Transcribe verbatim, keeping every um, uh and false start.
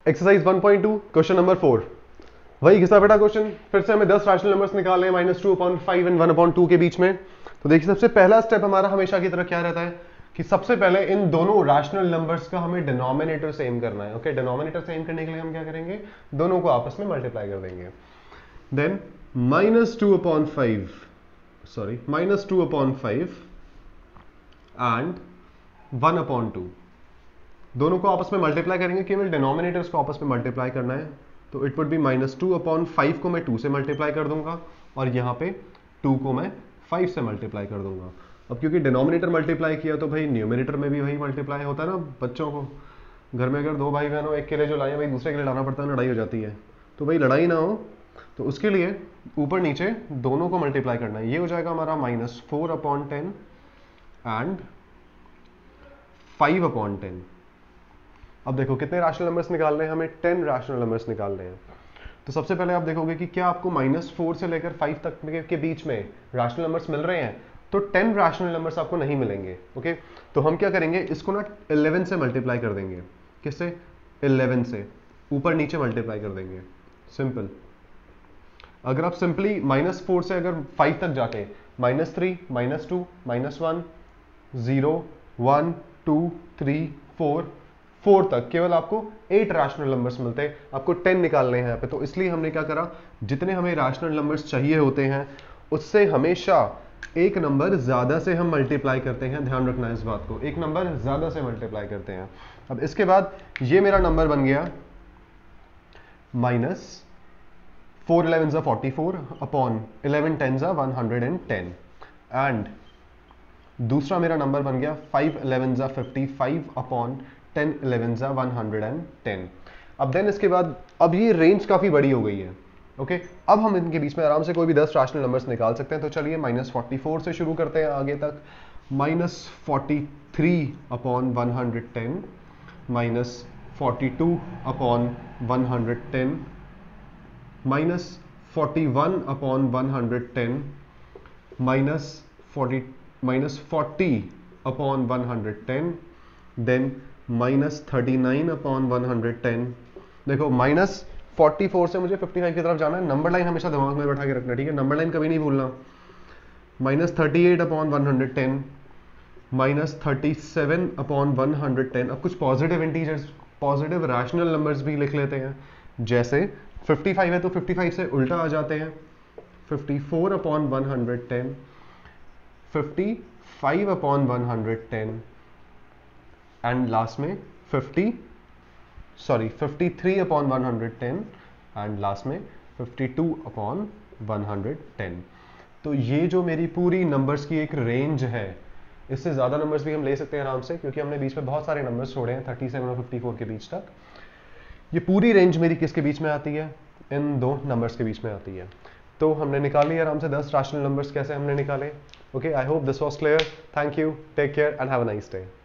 Exercise one point two question number four, वही घिसा बेटा क्वेश्चन। फिर से हमें दस रैशनल नंबर्स निकालने हैं minus two upon five and one upon two के बीच में। तो देखिए सबसे पहला स्टेप हमारा हमेशा की तरह क्या रहता है कि सबसे पहले इन दोनों रैशनल नंबर्स का हमें डिनोमिनेटर सेम करना है। ओके, डिनोमिनेटर सेम करने के लिए हम क्या करेंगे, दोनों को आपस में मल्टीप्लाई कर देंगे। Then minus two upon five sorry minus two upon five and one upon two, दोनों को आपस में मल्टीप्लाई करेंगे, केवल डिनोमिनेटर्स को आपस में मल्टीप्लाई करना है। तो it would be minus two upon five को मैं टू से मल्टीप्लाई कर दूंगा और यहाँ पे टू को मैं फाइव से मल्टीप्लाई कर दूंगा। अब क्योंकि डिनोमिनेटर मल्टीप्लाई किया तो भाई न्यूमिनेटर में भी वही मल्टीप्लाई होता है ना। बच्चों को घर में अगर दो भाई बहन हो, एक के लिए जो लाए भाई दूसरे के लिए लाना पड़ता है, लड़ाई हो जाती है। तो भाई लड़ाई ना हो तो उसके लिए ऊपर नीचे दोनों को मल्टीप्लाई करना है। ये हो जाएगा हमारा minus four upon ten and five upon ten. अब देखो कितने रैशनल नंबर्स निकालने हैं हमें, टेन रैशनल नंबर्स निकालने हैं। तो सबसे पहले आप देखोगे कि क्या आपको माइनस फोर से लेकर फाइव तक के बीच में रैशनल नंबर्स मिल रहे हैं। तो टेन रैशनल नंबर्स आपको नहीं मिलेंगे। ओके, तो हम क्या करेंगे, इसको ना इलेवन से मल्टीप्लाई कर देंगे। किससे, इलेवन से, ऊपर नीचे मल्टीप्लाई कर देंगे, सिंपल। अगर आप सिंपली माइनस फोर से अगर फाइव तक जाके minus three minus two minus one zero one two three four four तक केवल आपको एट रैशनल नंबर्स मिलते हैं, आपको टेन निकालने हैं यहाँ पे। तो इसलिए हमने क्या करा, जितने हमें रैशनल नंबर्स चाहिए होते हैं उससे हमेशा एक नंबर ज्यादा से हम मल्टीप्लाई करते हैं। ध्यान रखना है इस बात को, एक नंबर ज्यादा से मल्टीप्लाई करते हैं। अब इसके बाद ये मेरा नंबर बन गया माइनस फोर इलेवन जा forty four upon eleven ten जा one hundred and ten and दूसरा मेरा नंबर बन गया फाइव इलेवन जा fifty five upon ten eleven जा वन हंड्रेड एंड टेन। अब देन इसके बाद अब ये रेंज काफी बड़ी हो गई है। ओके, अब हम इनके बीच में आराम से कोई भी दस रैशनल नंबर्स निकाल सकते हैं। तो चलिए माइनस फोर्टी फोर से शुरू करते हैं आगे तक। Minus forty three upon one hundred ten, minus forty two upon one hundred ten, minus forty one upon one hundred ten, minus forty minus forty upon one hundred ten, then minus thirty nine upon one hundred ten. देखो minus forty four से मुझे fifty five की तरफ जाना है, number line हमेशा दिमाग में बैठा के रखना, ठीक है, नंबर लाइन कभी नहीं भूलना। Minus thirty eight upon one hundred ten, minus thirty seven upon one hundred ten. अब कुछ positive integers, positive rational numbers भी लिख लेते हैं। जैसे फिफ्टी फाइव है तो फिफ्टी फाइव से उल्टा आ जाते हैं, fifty four upon one hundred ten, fifty five upon one hundred ten and last में fifty sorry fifty three upon one hundred ten and last में fifty two upon one hundred ten. तो ये जो मेरी पूरी नंबर्स की एक range है, इससे ज़्यादा नंबर्स भी हम ले सकते हैं आराम से, क्योंकि हमने बीच में बहुत सारे नंबर्स छोड़े हैं थर्टी सेवन और फिफ्टी फोर के बीच तक। ये पूरी रेंज मेरी किसके बीच में आती है, इन दो नंबर्स के बीच में आती है। तो हमने निकाली आराम से दस रैशनल नंबर्स। कैसे हमने निकाले, okay, I hope this was clear. Thank you, take care and have a nice day.